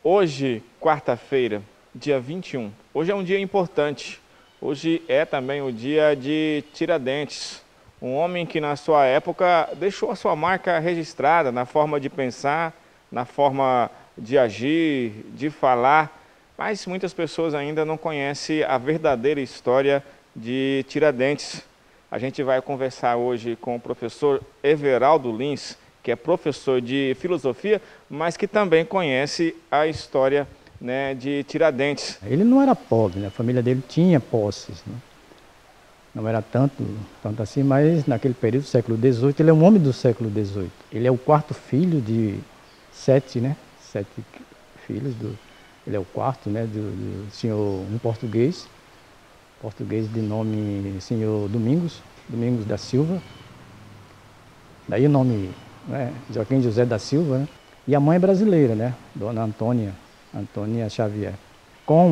Hoje, quarta-feira, dia 21, hoje é um dia importante. Hoje é também o dia de Tiradentes, um homem que na sua época deixou a sua marca registrada na forma de pensar, na forma de agir, de falar, mas muitas pessoas ainda não conhecem a verdadeira história de Tiradentes. A gente vai conversar hoje com o professor Everaldo Lins, que é professor de filosofia, mas que também conhece a história, né, de Tiradentes. Ele não era pobre, né? A família dele tinha posses, né? Não era tanto assim, mas naquele período do século XVIII, ele é um homem do século XVIII. Ele é o quarto filho de 7, né? 7 filhos. Ele é o quarto, né? Do senhor, um português de nome senhor Domingos da Silva. Daí o nome, né? Joaquim José da Silva, né? E a mãe é brasileira, né? Dona Antônia Xavier. Com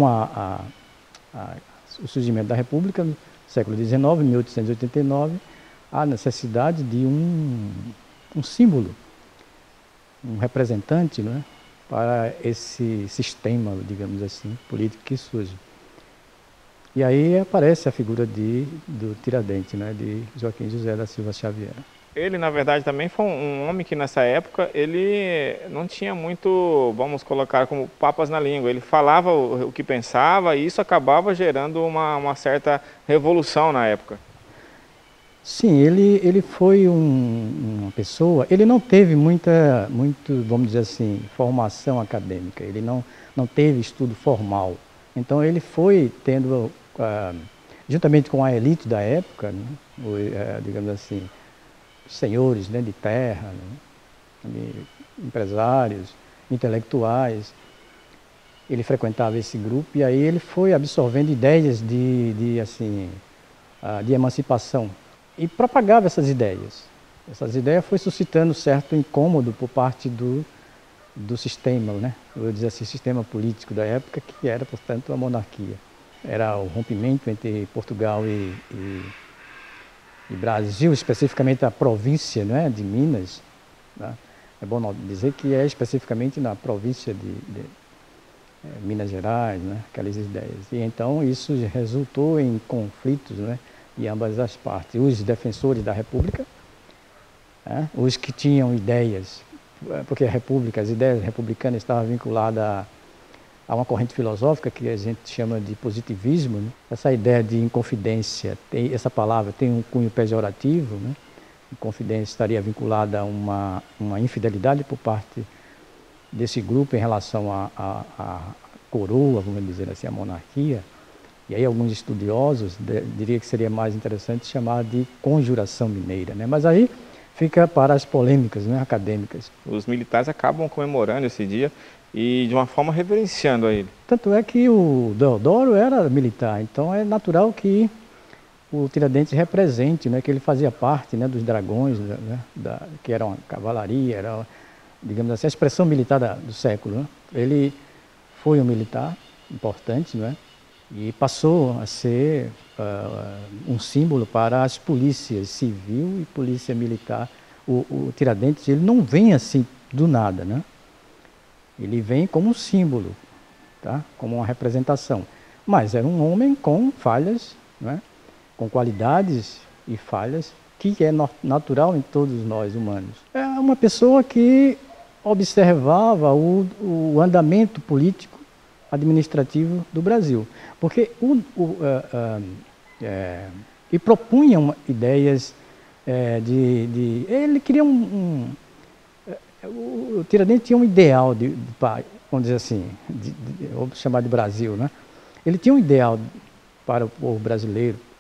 o surgimento da República, no século XIX, 1889, há necessidade de um símbolo, um representante, né, para esse sistema, digamos assim, político que surge. E aí aparece a figura do Tiradentes, né, de Joaquim José da Silva Xavier. Ele, na verdade, também foi um homem que, nessa época, ele não tinha muito, vamos colocar como papas na língua. Ele falava o que pensava e isso acabava gerando uma certa revolução na época. Sim, ele foi uma pessoa, ele não teve muito, vamos dizer assim, formação acadêmica, ele não teve estudo formal. Então ele foi tendo, juntamente com a elite da época, né, digamos assim, senhores, né, de terra, né, empresários, intelectuais. Ele frequentava esse grupo e aí ele foi absorvendo ideias de emancipação e propagava essas ideias. Essas ideias foi suscitando certo incômodo por parte do sistema, né? Eu vou dizer assim, sistema político da época, que era, portanto, a monarquia. Era o rompimento entre Portugal e Brasil, especificamente a província, né, de Minas, né? É bom dizer que é especificamente na província de Minas Gerais, né, aquelas ideias. E então isso resultou em conflitos, né, de ambas as partes. Os defensores da República, né, os que tinham ideias, porque a República, as ideias republicanas estavam vinculadas a uma corrente filosófica que a gente chama de positivismo, né? Essa ideia de inconfidência, essa palavra tem um cunho pejorativo, né? Inconfidência estaria vinculada a uma infidelidade por parte desse grupo em relação à coroa, vamos dizer assim, à monarquia. E aí alguns estudiosos diriam que seria mais interessante chamar de conjuração mineira, né? Mas aí fica para as polêmicas, né, acadêmicas. Os militares acabam comemorando esse dia e de uma forma reverenciando a ele. Tanto é que o Deodoro era militar, então é natural que o Tiradentes represente, né, que ele fazia parte, né, dos dragões, né, que era uma cavalaria, era, digamos assim, a expressão militar do século, né? Ele foi um militar importante, né, e passou a ser um símbolo para as polícias civil e polícia militar. O Tiradentes, ele não vem assim do nada, né? Ele vem como um símbolo, tá? Como uma representação. Mas era um homem com falhas, né? Com qualidades e falhas, que é natural em todos nós humanos. É uma pessoa que observava o andamento político administrativo do Brasil. Porque e propunha ideias ele queria o Tiradentes tinha um ideal vamos dizer assim, vamos chamar de Brasil, né? Ele tinha um ideal para o povo brasileiro,